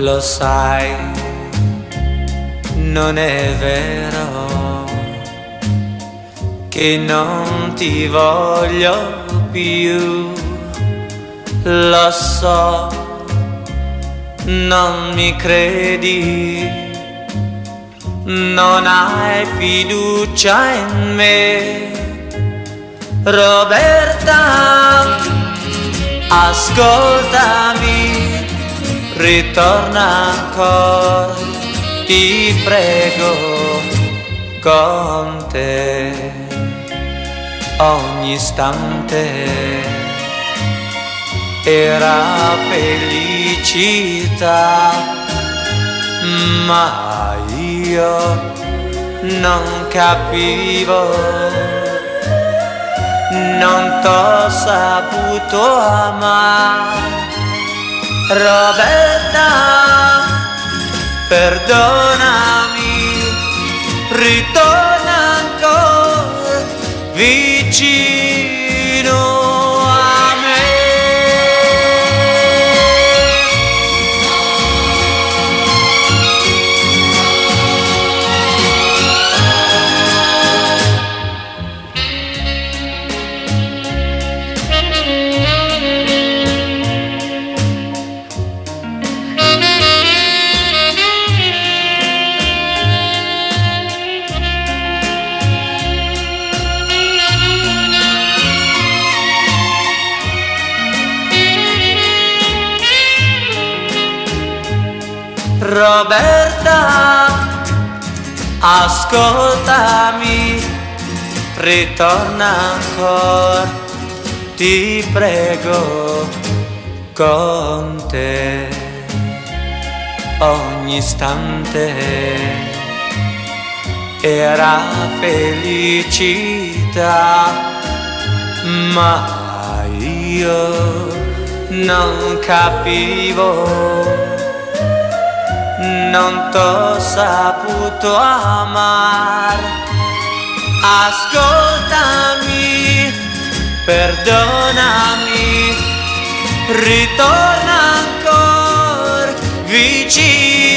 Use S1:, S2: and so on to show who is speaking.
S1: Lo sai, non è vero che non ti voglio più. Lo so, non mi credi, non hai fiducia in me. Roberta, ascoltami, ritorna ancora, ti prego, con te ogni istante era felicità, ma io non capivo, non t'ho saputo amare. Roberta, perdonami, ritorna ancora vicino a me. Roberta, ascoltami, ritorna ancora, ti prego, con te ogni istante era felicità, ma io non capivo, non t'ho saputo amare. Ascoltami, perdonami, ritorna ancora vicino.